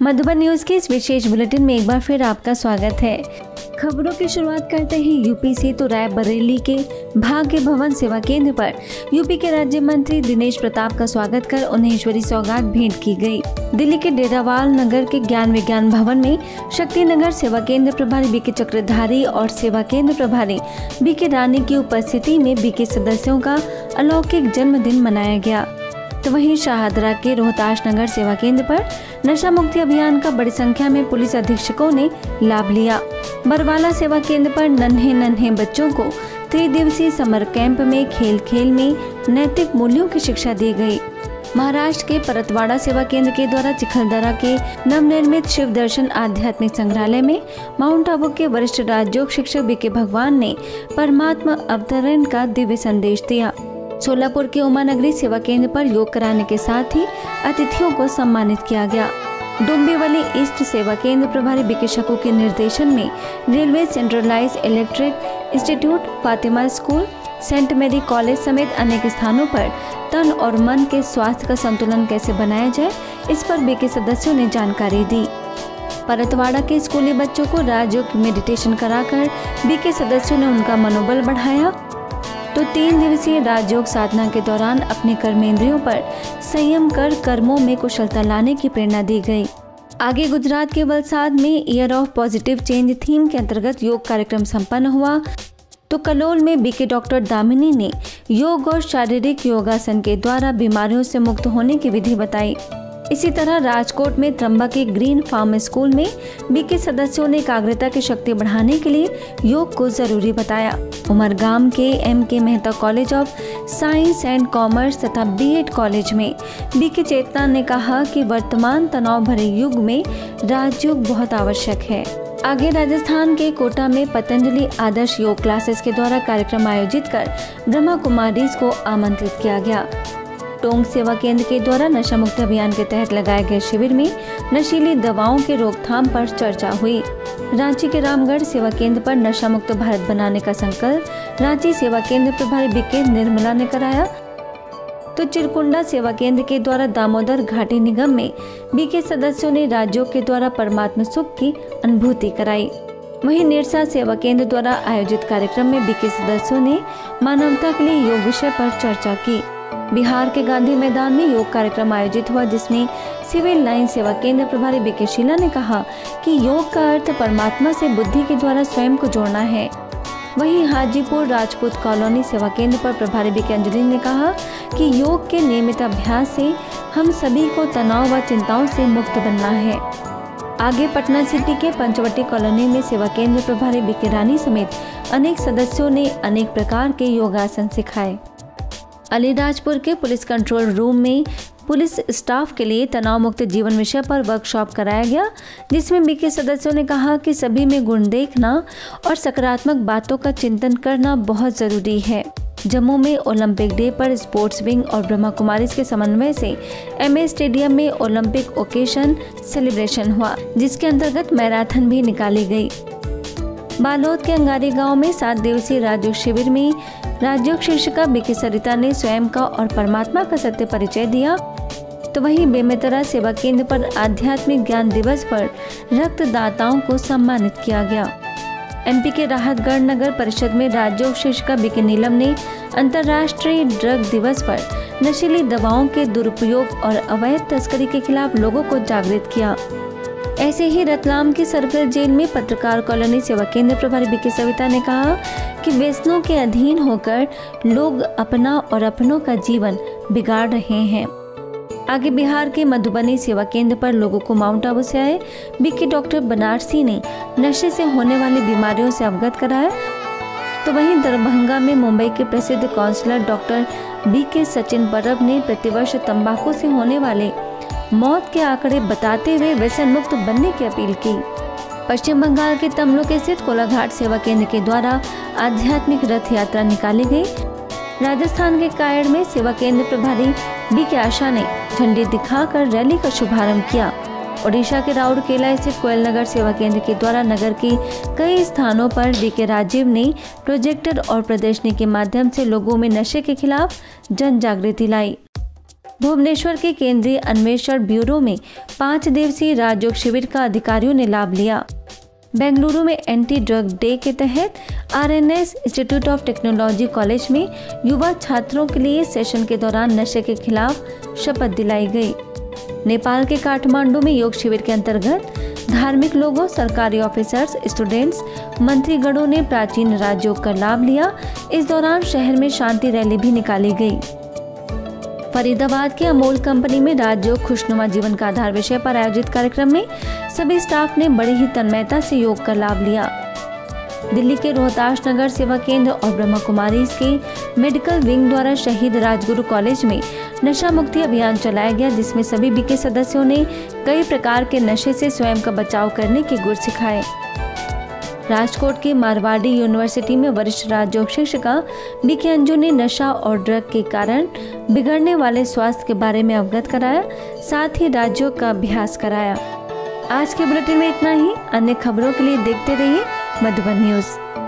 Madhuban news के इस विशेष bulletin में एक बार फिर आपका स्वागत है। खबरों की शुरुआत करते हैं यूपी से। तो रायबरेली के भाग्य भवन सेवा केंद्र पर यूपी के राज्य मंत्री दिनेश प्रताप का स्वागत कर उन्हें ईश्वरी सौगात भेंट की गई। दिल्ली के डेरावाल नगर के ज्ञान विज्ञान भवन में शक्ति नगर सेवा केंद्र प्रभारी बीके चक्रधारी और सेवा केंद्र प्रभारी बीके रानी की उपस्थिति में बीके सदस्यों का अलौकिक जन्मदिन मनाया गया। तो वहीं शाहदरा के रोहताश नगर सेवा केंद्र पर नशा मुक्ति अभियान का बड़ी संख्या में पुलिस अधीक्षकों ने लाभ लिया। बरवाला सेवा केंद्र पर नन्हे बच्चों को त्रिदिवसीय समर कैंप में खेल में नैतिक मूल्यों की शिक्षा दी गई। महाराष्ट्र के परतवाड़ा सेवा केंद्र के द्वारा चिखलदरा के नवनिर्मित शिव दर्शन आध्यात्मिक संग्रहालय में माउंट आबू के वरिष्ठ राजयोग शिक्षक बीके भगवान ने परमात्मा अवतरण का दिव्य संदेश दिया। सोलापुर के उमानगरी सेवा केंद्र पर योग कराने के साथ ही अतिथियों को सम्मानित किया गया। डोंबिवली ईस्ट सेवा केंद्र प्रभारी बीके शकू के निर्देशन में railway centralize electric institute, Fatima school, saint Mary college समेत अनेक स्थानों पर तन और मन के स्वास्थ्य का संतुलन कैसे बनाया जाए, इस पर बीके सदस्यों ने जानकारी दी। परतवाड़ा के स्कूली बच्चों को राजयोग मेडिटेशन कराकर बीके सदस्यों ने उनका मनोबल बढ़ाया। तो 3 दिवसीय राजयोग साधना के दौरान अपने कर्मेंद्रियों पर संयम कर कर्मों में कुशलता लाने की प्रेरणा दी गई। आगे गुजरात के वलसाड में year of positive change theme के अंतर्गत योग कार्यक्रम संपन्न हुआ। तो कलोल में बीके डॉक्टर दामिनी ने योग और शारीरिक योगासन के द्वारा बीमारियों से मुक्त होने की विधि बताई। इसी तरह राजकोट में त्रंबा के ग्रीन फार्म स्कूल में बीके सदस्यों ने एकाग्रता की शक्ति बढ़ाने के लिए योग को जरूरी बताया। उमरगाम के MK Mehta college of science and commerce तथा B.Ed कॉलेज में बीके चेतना ने कहा कि वर्तमान तनाव भरे युग में राजयोग बहुत आवश्यक है। आगे राजस्थान के कोटा में पतंजलि आदर्श योग क्लासेस के द्वारा कार्यक्रम आयोजित कर ब्रह्मा कुमारीज को आमंत्रित किया गया। टोंक सेवा केंद्र के द्वारा नशा मुक्ति अभियान के तहत लगाए गए शिविर में नशीली दवाओं के रोकथाम पर चर्चा हुई। रांची के रामगढ़ सेवा केंद्र पर नशा मुक्त भारत बनाने का संकल्प रांची सेवा केंद्र प्रभारी बीके निर्मला ने कराया। तो चिरकुंडा सेवा केंद्र के द्वारा दामोदर घाटी निगम में बीके सदस्यों ने राजयोग के द्वारा परमात्मा सुख की अनुभूति कराई। वहीं निरसा सेवा केंद्र द्वारा आयोजित कार्यक्रम में बीके सदस्यों ने मानवता के लिए योग विषय पर चर्चा की। बिहार के गांधी मैदान में योग कार्यक्रम आयोजित हुआ, जिसमें सिविल लाइन सेवा केंद्र प्रभारी बीके शीला ने कहा कि योग का अर्थ परमात्मा से बुद्धि के द्वारा स्वयं को जोड़ना है। वहीं हाजीपुर राजपूत कॉलोनी सेवा केंद्र पर प्रभारी बीके अंजलि ने कहा कि योग के नियमित अभ्यास से हम सभी को तनाव व चिंताओं से मुक्त बनना है। आगे पटना सिटी के पंचवटी कॉलोनी में सेवा केंद्र प्रभारी बीके रानी समेत अनेक सदस्यों ने अनेक प्रकार के योगासन सिखाए। अलीराजपुर के पुलिस कंट्रोल रूम में पुलिस स्टाफ के लिए तनाव मुक्त जीवन विषय पर वर्कशॉप कराया गया, जिसमें बीके सदस्यों ने कहा कि सभी में गुण देखना और सकारात्मक बातों का चिंतन करना बहुत जरूरी है। जम्मू में ओलंपिक डे पर स्पोर्ट्स विंग और ब्रह्मा कुमारीज के समन्वय से MA स्टेडियम में ओलंपिक ओकेशन सेलिब्रेशन हुआ, जिसके अंतर्गत मैराथन भी निकाली गई। बालोद के अंगारी गांव में 7 दिवसीय राजयोग शिविर में राजयोग शिक्षिका बीके सरिता ने स्वयं का और परमात्मा का सत्य परिचय दिया। तो वहीं बेमेतरा सेवा केंद्र पर आध्यात्मिक ज्ञान दिवस पर रक्तदाताओं को सम्मानित किया गया। MP के राहतगढ़ नगर परिषद में राजयोग शिक्षिका बीके नीलम ने अंतर्राष्ट्रीय ड्रग दिवस पर नशीली दवाओं के दुरुपयोग और अवैध तस्करी के खिलाफ लोगों को जागृत किया। ऐसे ही रतलाम की सर्कल जेल में पत्रकार कॉलोनी सेवा केंद्र प्रभारी बीके सविता ने कहा कि व्यसनों के अधीन होकर लोग अपना और अपनों का जीवन बिगाड़ रहे हैं। आगे बिहार के मधुबनी सेवा केंद्र पर लोगों को माउंट आबू से आए बीके डॉक्टर बनारसी ने नशे से होने वाली बीमारियों से अवगत कराया। तो वहीं दरभंगा में मुंबई के प्रसिद्ध काउंसलर डॉक्टर बीके सचिन परब ने प्रतिवर्ष तंबाकू से होने वाले मौत के आंकड़े बताते हुए व्यसन मुक्त बनने की अपील की। पश्चिम बंगाल के तमलुक स्थित कोलाघाट सेवा केंद्र के द्वारा आध्यात्मिक रथ यात्रा निकाली गई। राजस्थान के कायड़ में सेवा केंद्र प्रभारी बीके आशा ने झंडी दिखाकर रैली का शुभारंभ किया। ओडिशा के राउरकेला स्थित कोयल नगर सेवा केंद्र के द्वारा नगर के कई स्थानों पर बीके राजीव ने प्रोजेक्टर और प्रदर्शनी के माध्यम से लोगों में नशे के खिलाफ जन जागृति लाई। भुवनेश्वर के केंद्रीय अन्वेषण ब्यूरो में 5 दिवसीय राजयोग शिविर का अधिकारियों ने लाभ लिया। बेंगलुरु में एंटी ड्रग डे के तहत RNS institute of technology college में युवा छात्रों के लिए सेशन के दौरान नशे के खिलाफ शपथ दिलाई गई। नेपाल के काठमांडू में योग शिविर के अंतर्गत धार्मिक लोगों, सरकारी ऑफिसर्स, स्टूडेंट्स, मंत्रीगणों ने प्राचीन राजयोग का लाभ लिया। इस दौरान शहर में शांति रैली भी निकाली गई। फरीदाबाद की अमूल कंपनी में राजयोग खुशनुमा जीवन का आधार विषय पर आयोजित कार्यक्रम में सभी स्टाफ ने बड़ी ही तन्मयता से योग का लाभ लिया। दिल्ली के रोहताश नगर सेवा केंद्र और ब्रह्मा कुमारीज के मेडिकल विंग द्वारा शहीद राजगुरु कॉलेज में नशा मुक्ति अभियान चलाया गया, जिसमें सभी बीके सदस्यों ने कई प्रकार के नशे से स्वयं का बचाव करने के गुर सिखाए। राजकोट की मारवाड़ी यूनिवर्सिटी में वरिष्ठ राजयोग शिक्षिका बीके अंजू ने नशा और ड्रग के कारण बिगड़ने वाले स्वास्थ्य के बारे में अवगत कराया, साथ ही राजयोग का अभ्यास कराया। आज के बुलेटिन में इतना ही। अन्य खबरों के लिए देखते रहिए मधुबन न्यूज।